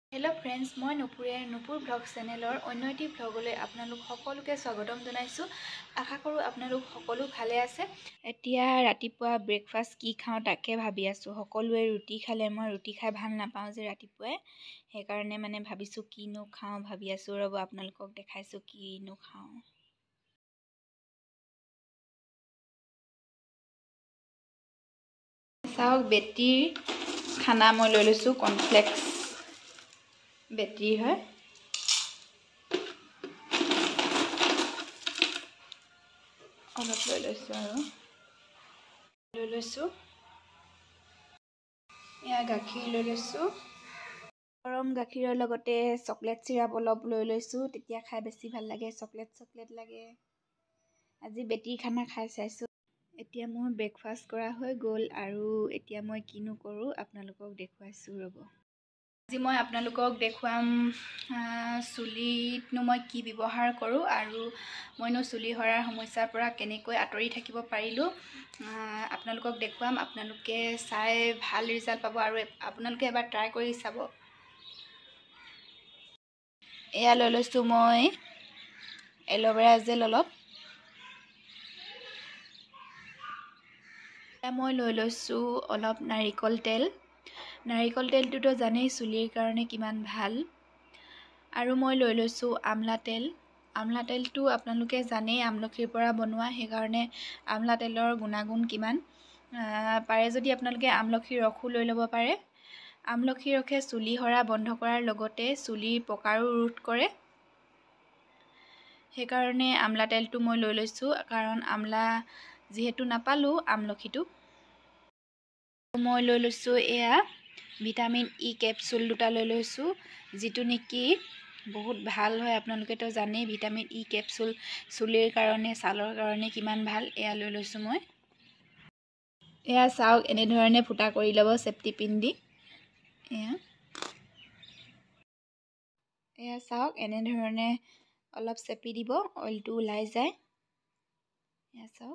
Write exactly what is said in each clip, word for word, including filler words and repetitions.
Hello friends मैं नुपुरे Nupur blog चैनेलर अन्य eighty ब्लगले आपनालोक सकलोके स्वागतम जनाइछु। आशा करूँ आपनालोक सकलो भाले आछे। एतिया रातिपुवा ब्रेकफास्ट की खाओ ताके भाबी आछो। सकलोए रुटी खाले मैं रुटी खाइ भाल नापाओ जे रातिपुवाय, हे कारणे माने भाबिछु किनो खाओ भाबी आछो। रब आपनालोকক देखाइछु किनो खाओ। चाওক बेटी खाना मैं লৈ লৈছো कॉर्नफ्लेक्स बेटी है अलग লৈ লৈছো আৰু লৈ লৈছো या गाखीर লৈ লৈছো গৰম গাখীৰৰ লগতে চকলেট সিৰাপ অলপ লৈ লৈছো তেতিয়া খাই বেছি ভাল লাগে চকলেট চকলেট লাগে আজি বেটি খানা খাই চাইছো এতিয়া মোৰ ব্ৰেকফাষ্ট কৰা হৈ গল আৰু এতিয়া মই কিনো কৰো আপোনালোকক দেখুৱাইছো ৰব আজি মই আপোনালোকক দেখুৱাম চুলিতনো মই কি ব্যৱহাৰ কৰো আৰু মইনো চুলি হৰাৰ সমস্যাৰ পৰা কেনেকৈ আঁতৰি থাকিব পাৰিলো আপোনালোকক দেখুৱাম আপোনালোকে চাই ভাল ৰিজাল্ট পাব আৰু আপোনালোকে এবাৰ ট্ৰাই কৰি চাব এয়া লৈ লৈছো মই এল'ভেৰা জেল অলপ মই লৈ লৈছো অলপ নাৰিকল তেল নাৰিকল তেলটো জানেই চুলিৰ কাৰণে কিমান ভাল আৰু মই লৈ লৈছো আমলা তেল আমলা তেলটো আপোনালোকে জানেই আমলখিৰ পৰা বনোৱা হে কাৰণে আমলা তেলৰ গুণাগুণ কিমান পাৰে যদি আপোনালোকে আমলখিৰ ৰসও লৈ ল'ব পাৰে আমলখিৰ ৰসে চুলি হৰা বন্ধ কৰাৰ লগতে চুলিৰ পকাৰো ৰোধ কৰে হে কাৰণে আমলা তেলটো মই লৈ লৈছো কাৰণ আমলা যেহেতু নাপালো আমলখিটো মই লৈ লৈছো এয়া ভিটামিন ই ক্যাপসুল দুটা লৈ লৈছো যেটো নেকি বহুত ভাল হয় আপোনালোকে তো জানেই ভিটামিন ই ক্যাপসুল চুলিৰ কাৰণে ছালৰ কাৰণে কিমান ভাল এয়া লৈ লৈছো মই এয়া চাওক এনে ধৰণে ফুটা কৰি লব সেফটি পিন দি এয়া এয়া চাওক এনে ধৰণে অলপ চেপি দিব অইলটো ওলাই যায় এয়া চাওক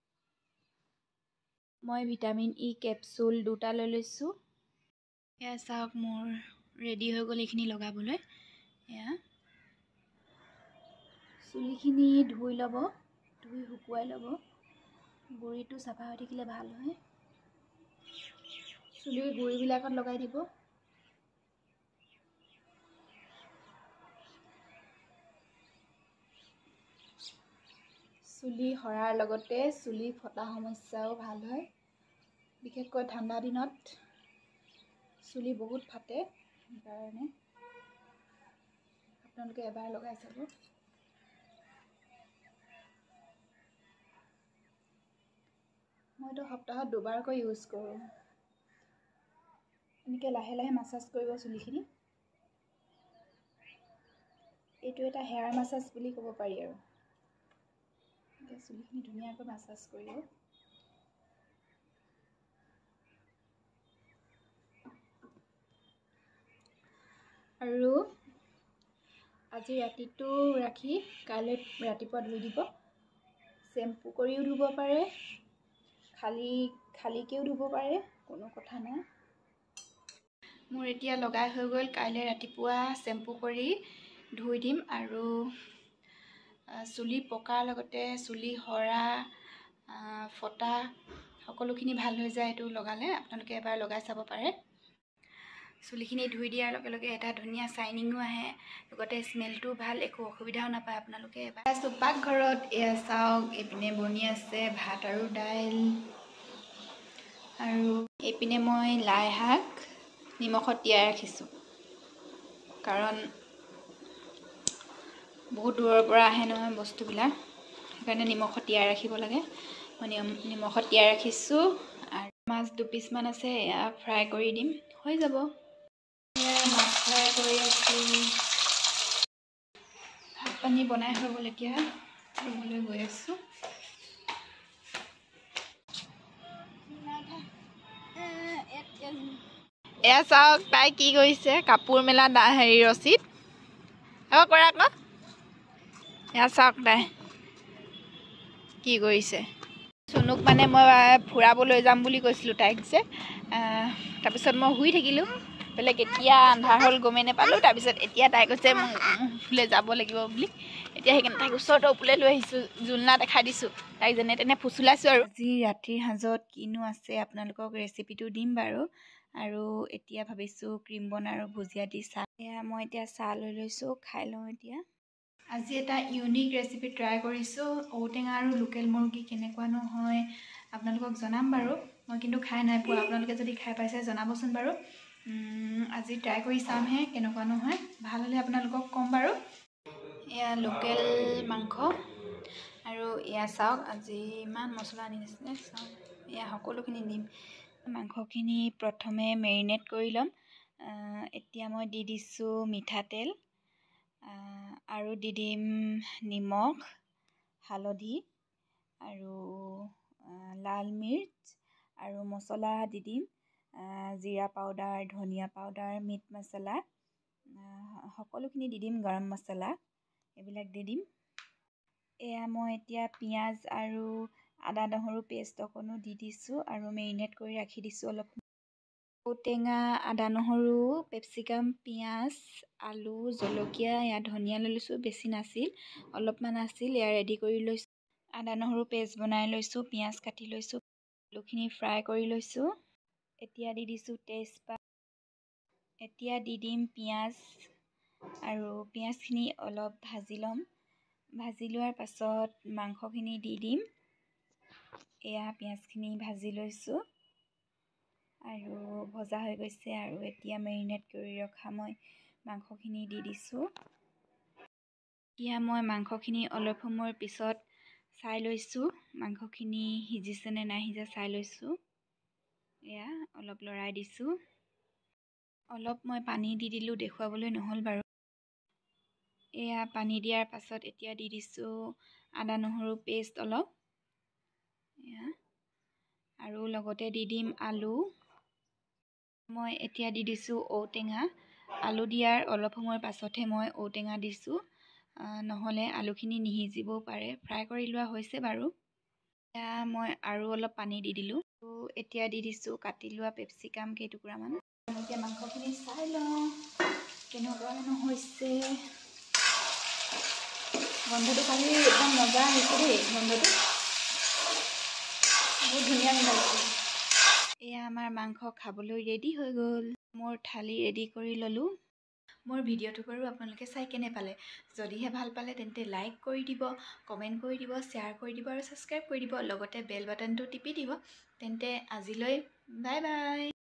মই ভিটামিন ই ক্যাপসুল দুটা লৈ লৈছো এয়া চাওক মোৰ ৰেডি হৈ গল এইখিনি লগাবলৈ এয়া চুলিখিনি ধুই লব ধুই শুকুৱাই লব গুৰিটো সাফা হৈ থাকিলে ভাল হয় চুলিৰ গুৰিবিলাকত লগাই দিব চুলি হৰাৰ লগতে চুলি ফটা সমস্যাও ভাল হয় বিশেষকৈ ঠাণ্ডা দিনত চুলি বহুত ফাটে কাৰণে আপোনালোকে এবাৰ লগাই চাব মইতো সপ্তাহত দুবাৰকৈ ইউজ কৰো এনেকৈ লাহে লাহে মাসাজ কৰিব চুলিখিনি এইটো এটা হেয়াৰ মাসাজ বুলি ক'ব পাৰি আৰু চুলিখিনি ধুনীয়াকৈ মাসাজ কৰিব আৰু আজি ৰাতিটো ৰাখি কাইলৈ ৰাতিপুৱা ধুই দিব শ্যাম্পু কৰিও ধুব পাৰে খালি খালিকেও ধুব পাৰে কোনো কথা নাই মোৰ এতিয়া লগাই হৈ গল কাইলৈ ৰাতিপুৱা শ্যাম্পু কৰি ধুই দিম আৰু চুলি পকাৰ লগতে চুলি হৰা ফটা সকলোখিনি ভাল হৈ যায় এটো লগালে আপোনালোকে এবাৰ লগাই চাব পাৰে চুলিখিনি ধুই দিয়াৰ লগে লগে এটা ধুনীয়া শাইনিংও আহে লগতে স্মেলটো ভাল একো অসুবিধাও নাপায় আপোনালোকে এবাৰ পাক ঘৰত এয়া চাওক এপিনে বনি আছে ভাত আৰু দাইল আৰু এপিনে মই লাই শাক নিমখত তিয়াই ৰাখিছো কাৰণ বহুত দূৰৰ পৰা আহে নহয় বস্তুবিলাক সেইকাৰণে নিমখত তিয়াই ৰাখিব লাগে মই নিমখত তিয়াই ৰাখিছো আৰু মাছ দুপিস মান আছে এয়া ফ্ৰাই কৰি দিম হৈ যাব মাছ ফ্ৰাই কৰি আছো ভাত পানী বনাই হৈ গ'ল এতিয়া ৰুমলৈ গৈ আছো এয়া চাওক তাই কি কৰিছে কাপোৰ মেলা হেৰি ৰচিত আকৌ কৰা আকৌ এয়া চাওক তাই কি কৰিছে সুনুক মানে মই ফুৰাবলৈ যাম বুলি কৈছিলো তাইক যে তাৰপিছত মই শুই থাকিলো এইফালে কেতিয়া আন্ধাৰ হ'ল গমেই নাপালোঁ। তাৰপিছত এতিয়া তাই কৈছে বোলে যাব লাগিব বুলি। এতিয়া সেইকাৰণে তাইক ওচৰতে ওপৰলৈ লৈ আহিছোঁ, জোলনা দেখাই দিছোঁ, তাইক যেনে তেনে ফুচুলাইছোঁ। আৰু আজি ৰাতিৰ সাঁজত কিনো আছে আপোনালোকক ৰেচিপিটো দিম বাৰু। আৰু এতিয়া ভাবিছোঁ ক্ৰীম বন আৰু ভুজিয়া দি চাহ। এয়া মই এতিয়া চাহ লৈ লৈছোঁ, খাই লওঁ এতিয়া। আজি এটা ইউনিক ৰেচিপি ট্ৰাই কৰিছোঁ। ঔটেঙা আৰু লোকেল মুৰ্গী কেনেকুৱানো হয় আপোনালোকক জনাম বাৰু। মই কিন্তু খাই নাই পোৱা, আপোনালোকে যদি খাই পাইছে জনাবচোন বাৰু। আজি ট্ৰাই কৰি চামহে কেনেকুৱানো হয়, ভাল হ'লে আপোনালোকক ক'ম বাৰু। এয়া লোকেল মাংস আৰু এয়া চাওক, আজি ইমান মছলা আনি দিছিলে চাওক, এয়া সকলোখিনি দিম। মাংসখিনি প্ৰথমে মেৰিনেট কৰি ল'ম। এতিয়া মই দি দিছোঁ মিঠাতেল আৰু দি দিম নিমখ, হালধি আৰু লাল মিৰ্চ আৰু মছলা দি দিম জিৰা পাউডাৰ, ধনিয়া পাউডাৰ, মিট মছলা, সকলোখিনি দি দিম, গৰম মছলা এইবিলাক দি দিম। এয়া মই এতিয়া পিঁয়াজ আৰু আদা নহৰু পেষ্ট অকণো দি দিছোঁ আৰু মেৰিনেট কৰি ৰাখি দিছোঁ অলপ। ঔটেঙা, আদা নহৰু, পেপচিকাম, পিঁয়াজ, আলু, জলকীয়া, এয়া ধনিয়া লৈ লৈছোঁ, বেছি নাছিল অলপমান আছিল, এয়া ৰেডি কৰি লৈছোঁ। আদা নহৰু পেষ্ট বনাই লৈছোঁ, পিঁয়াজ কাটি লৈছোঁ, আলুখিনি ফ্ৰাই কৰি লৈছোঁ। এতিয়া দি দিছোঁ তেজপাত। এতিয়া দি দিম পিঁয়াজ আৰু পিঁয়াজখিনি অলপ ভাজি ল'ম। ভাজি লোৱাৰ পাছত মাংসখিনি দি দিম। এয়া পিঁয়াজখিনি ভাজি লৈছোঁ আৰু ভজা হৈ গৈছে। আৰু এতিয়া মেৰিনেট কৰি ৰখা মই মাংসখিনি দি দিছোঁ। এতিয়া মই মাংসখিনি অলপ সময়ৰ পিছত চাই লৈছোঁ, মাংসখিনি সিজিছে নে নাই সিজা চাই লৈছোঁ। এয়া অলপ লৰাই দিছোঁ। অলপ মই পানী দি দিলোঁ, দেখুৱাবলৈ নহ'ল বাৰু। এয়া পানী দিয়াৰ পাছত এতিয়া দি দিছোঁ আদা নহৰু পেষ্ট অলপ, এয়া আৰু লগতে দি দিম আলু। মই এতিয়া দি দিছোঁ ঔটেঙা। আলু দিয়াৰ অলপ সময়ৰ পাছতহে মই ঔটেঙা দিছোঁ, নহ'লে আলুখিনি নিসিজিবও পাৰে। ফ্ৰাই কৰি লোৱা হৈছে বাৰু। এতিয়া মই আৰু অলপ পানী দি দিলোঁ। এতিয়া দি দিছোঁ কাটি লোৱা পেপচিকাম কেইটুকুৰামান। এতিয়া মাংসখিনি চাই লওঁ কেনেকুৱানো হৈছে। গন্ধটো খালি একদম মজা আহিছে দেই, গন্ধটো বহুত ধুনীয়া গোন্ধ আহিছে। এয়া আমাৰ মাংস খাবলৈ ৰেডি হৈ গ'ল। মোৰ থালি ৰেডি কৰি ল'লোঁ। মোৰ ভিডিঅ'টো বাৰু আপোনালোকে চাই কেনে পালে? যদিহে ভাল পালে তেন্তে লাইক কৰি দিব, কমেণ্ট কৰি দিব, শ্বেয়াৰ কৰি দিব আৰু ছাবস্ক্ৰাইব কৰি দিব, লগতে বেল বাটনটো টিপি দিব। তেন্তে আজিলৈ বাই বাই।